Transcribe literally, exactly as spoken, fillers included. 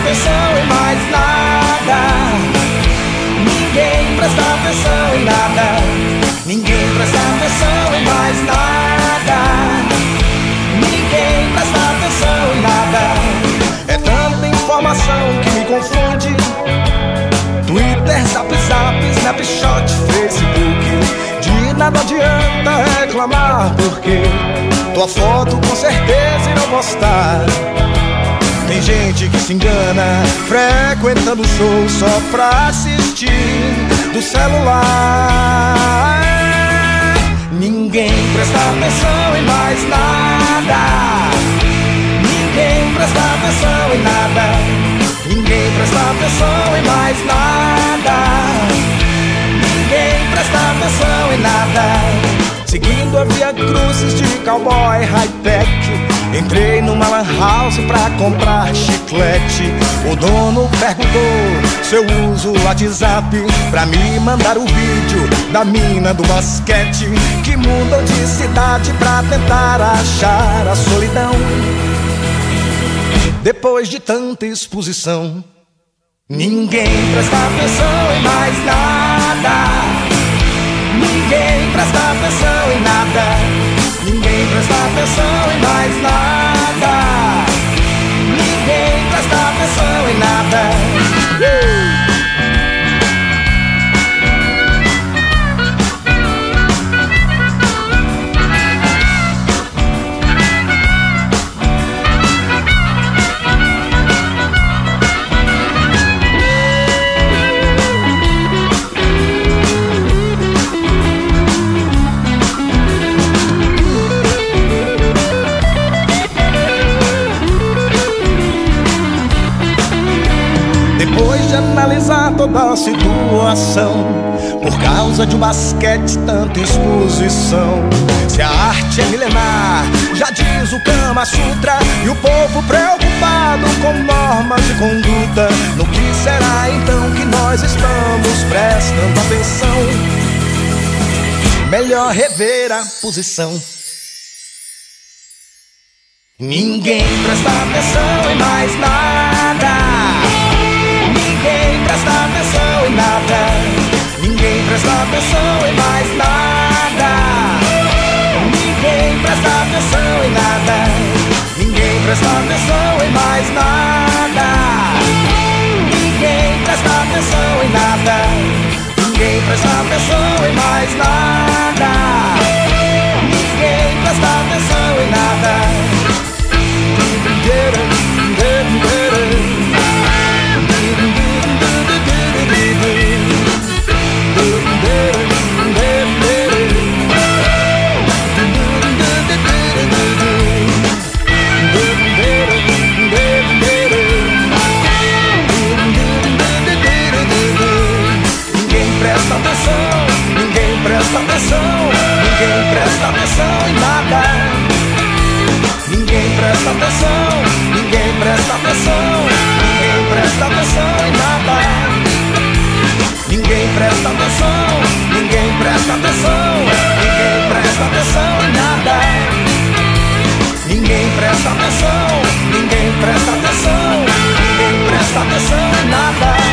atenção em mais nada. Ninguém presta atenção em nada. Ninguém presta atenção em mais nada. Ninguém presta atenção em nada. É tanta informação que me confunde. Twitter, Zap Zap, Snapchat, Facebook. De nada adianta reclamar, porque tua foto com certeza irão postar. Tem gente que se engana frequentando show só pra assistir do celular. Ninguém presta atenção em mais nada. Ninguém presta atenção em nada. Ninguém presta atenção em mais nada. Ninguém presta atenção em nada. Seguindo a via cruzes de cowboy high-tech, entrei numa lan house pra comprar chiclete. O dono perguntou se eu uso o WhatsApp pra me mandar o vídeo da mina do basquete, que mudou de cidade pra tentar achar a solidão. Depois de tanta exposição, ninguém presta atenção em mais nada. Ninguém presta atenção em nada. Ninguém presta atenção em mais nada. Ninguém presta atenção em nada. uh! Depois de analisar toda a situação, por causa de um basquete, tanta exposição. Se a arte é milenar, já diz o Kama Sutra, e o povo preocupado com normas de conduta, no que será então que nós estamos prestando atenção? Melhor rever a posição. Ninguém presta atenção em mais nada. Ninguém presta atenção em nada. Ninguém presta atenção em mais nada. Ninguém presta atenção em nada. Ninguém presta atenção em mais nada. Ninguém presta atenção em nada. Ninguém presta atenção em mais nada. Ninguém presta atenção em nada. Ninguém presta atenção em nada. Ninguém presta atenção. Ninguém presta atenção. Ninguém presta atenção em nada. Ninguém presta atenção. Ninguém presta atenção. Ninguém presta atenção em nada. Ninguém presta atenção. Ninguém presta atenção. Ninguém presta atenção em nada.